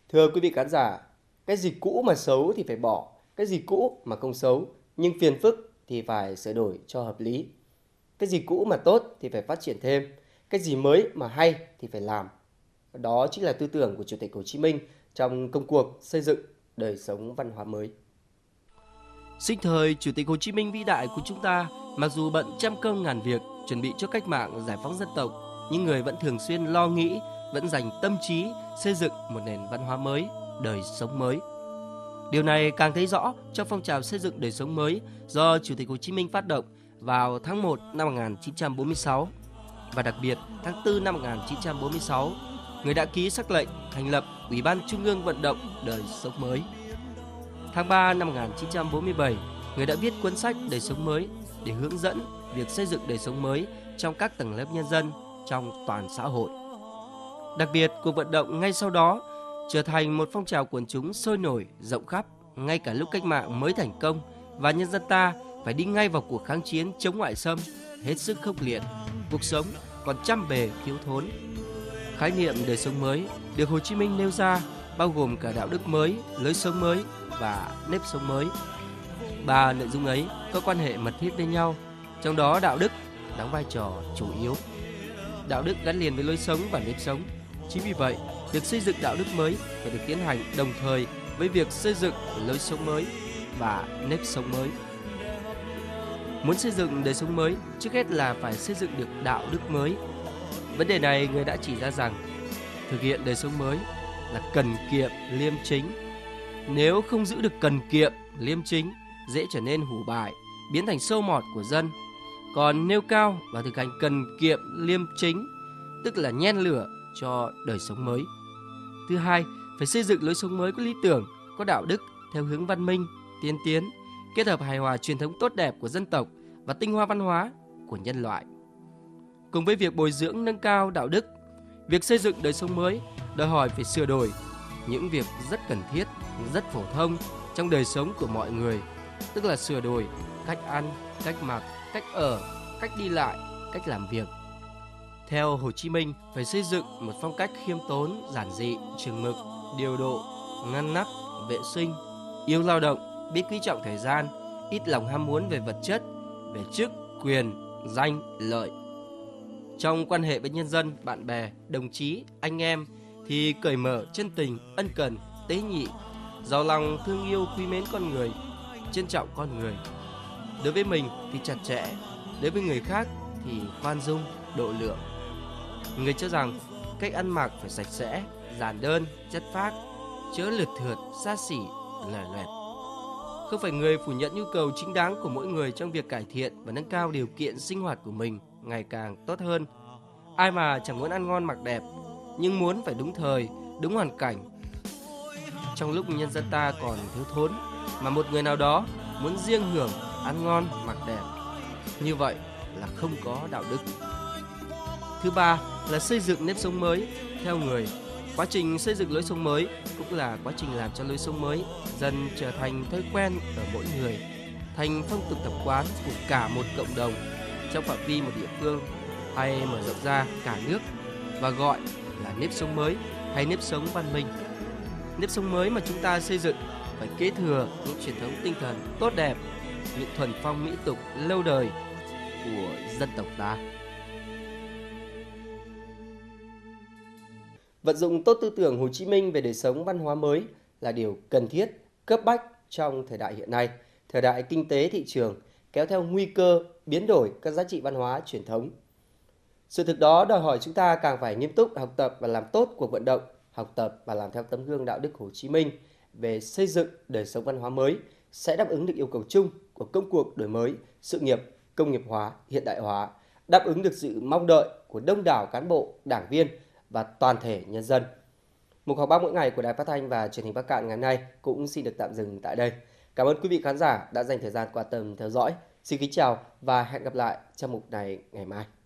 Thưa quý vị khán giả, cái gì cũ mà xấu thì phải bỏ, cái gì cũ mà không xấu, nhưng phiền phức thì phải sửa đổi cho hợp lý. Cái gì cũ mà tốt thì phải phát triển thêm, cái gì mới mà hay thì phải làm. Đó chính là tư tưởng của Chủ tịch Hồ Chí Minh trong công cuộc xây dựng đời sống văn hóa mới. Sinh thời Chủ tịch Hồ Chí Minh vĩ đại của chúng ta, mặc dù bận trăm công ngàn việc chuẩn bị cho cách mạng giải phóng dân tộc, nhưng người vẫn thường xuyên lo nghĩ, vẫn dành tâm trí xây dựng một nền văn hóa mới, đời sống mới. Điều này càng thấy rõ trong phong trào xây dựng đời sống mới do Chủ tịch Hồ Chí Minh phát động vào tháng 1 năm 1946 và đặc biệt tháng 4 năm 1946, người đã ký sắc lệnh thành lập Ủy ban Trung ương vận động đời sống mới. Tháng 3 năm 1947, người đã viết cuốn sách Đời sống mới để hướng dẫn việc xây dựng đời sống mới trong các tầng lớp nhân dân, trong toàn xã hội. Đặc biệt, cuộc vận động ngay sau đó trở thành một phong trào quần chúng sôi nổi, rộng khắp, ngay cả lúc cách mạng mới thành công và nhân dân ta phải đi ngay vào cuộc kháng chiến chống ngoại xâm, hết sức khốc liệt, cuộc sống còn trăm bề thiếu thốn. Khái niệm đời sống mới được Hồ Chí Minh nêu ra bao gồm cả đạo đức mới, lối sống mới và nếp sống mới. Ba nội dung ấy có quan hệ mật thiết với nhau, trong đó đạo đức đóng vai trò chủ yếu. Đạo đức gắn liền với lối sống và nếp sống. Chính vì vậy, việc xây dựng đạo đức mới phải được tiến hành đồng thời với việc xây dựng lối sống mới và nếp sống mới. Muốn xây dựng đời sống mới, trước hết là phải xây dựng được đạo đức mới. Vấn đề này người đã chỉ ra rằng thực hiện đời sống mới là cần kiệm liêm chính. Nếu không giữ được cần kiệm liêm chính, dễ trở nên hủ bại, biến thành sâu mọt của dân. Còn nêu cao và thực hành cần kiệm liêm chính, tức là nhen lửa cho đời sống mới. Thứ hai, phải xây dựng lối sống mới có lý tưởng, có đạo đức theo hướng văn minh, tiên tiến, kết hợp hài hòa truyền thống tốt đẹp của dân tộc và tinh hoa văn hóa của nhân loại. Cùng với việc bồi dưỡng nâng cao đạo đức, việc xây dựng đời sống mới đòi hỏi phải sửa đổi những việc rất cần thiết, rất phổ thông trong đời sống của mọi người, tức là sửa đổi cách ăn, cách mặc, cách ở, cách đi lại, cách làm việc. Theo Hồ Chí Minh, phải xây dựng một phong cách khiêm tốn, giản dị, chừng mực, điều độ, ngăn nắp, vệ sinh, yêu lao động, biết quý trọng thời gian, ít lòng ham muốn về vật chất, về chức, quyền, danh, lợi. Trong quan hệ với nhân dân, bạn bè, đồng chí, anh em thì cởi mở, chân tình, ân cần, tế nhị, giàu lòng thương yêu quý mến con người, trân trọng con người. Đối với mình thì chặt chẽ, đối với người khác thì khoan dung, độ lượng. Người cho rằng cách ăn mặc phải sạch sẽ, giản đơn, chất phác, chớ lượt thượt, xa xỉ, lòe loẹt. Không phải người phủ nhận nhu cầu chính đáng của mỗi người trong việc cải thiện và nâng cao điều kiện sinh hoạt của mình ngày càng tốt hơn. Ai mà chẳng muốn ăn ngon mặc đẹp, nhưng muốn phải đúng thời, đúng hoàn cảnh. Trong lúc nhân dân ta còn thiếu thốn, mà một người nào đó muốn riêng hưởng ăn ngon mặc đẹp, như vậy là không có đạo đức. Thứ ba là xây dựng nếp sống mới theo người. Quá trình xây dựng lối sống mới cũng là quá trình làm cho lối sống mới dần trở thành thói quen ở mỗi người, thành phong tục tập quán của cả một cộng đồng trong phạm vi một địa phương hay mở rộng ra cả nước, và gọi là nếp sống mới hay nếp sống văn minh. Nếp sống mới mà chúng ta xây dựng phải kế thừa những truyền thống tinh thần tốt đẹp, những thuần phong mỹ tục lâu đời của dân tộc ta. Vận dụng tốt tư tưởng Hồ Chí Minh về đời sống văn hóa mới là điều cần thiết, cấp bách trong thời đại hiện nay, thời đại kinh tế thị trường, kéo theo nguy cơ biến đổi các giá trị văn hóa truyền thống. Sự thực đó đòi hỏi chúng ta càng phải nghiêm túc học tập và làm tốt cuộc vận động, học tập và làm theo tấm gương đạo đức Hồ Chí Minh về xây dựng đời sống văn hóa mới sẽ đáp ứng được yêu cầu chung của công cuộc đổi mới, sự nghiệp công nghiệp hóa, hiện đại hóa, đáp ứng được sự mong đợi của đông đảo cán bộ, đảng viên và toàn thể nhân dân. Mục họp báo mỗi ngày của Đài Phát thanh và Truyền hình Bắc Kạn ngày hôm nay cũng xin được tạm dừng tại đây. Cảm ơn quý vị khán giả đã dành thời gian quan tâm theo dõi. Xin kính chào và hẹn gặp lại trong mục này ngày mai.